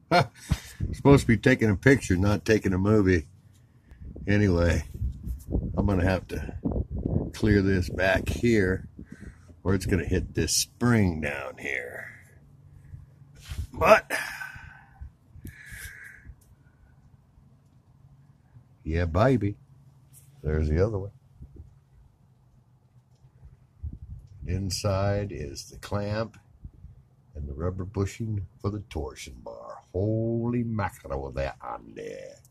Supposed to be taking a picture, not taking a movie. Anyway, I'm going to have to clear this back here, or it's going to hit this spring down here. But, yeah, baby. There's the other one. Inside is the clamp and the rubber bushing for the torsion bar. Holy mackerel with that on there.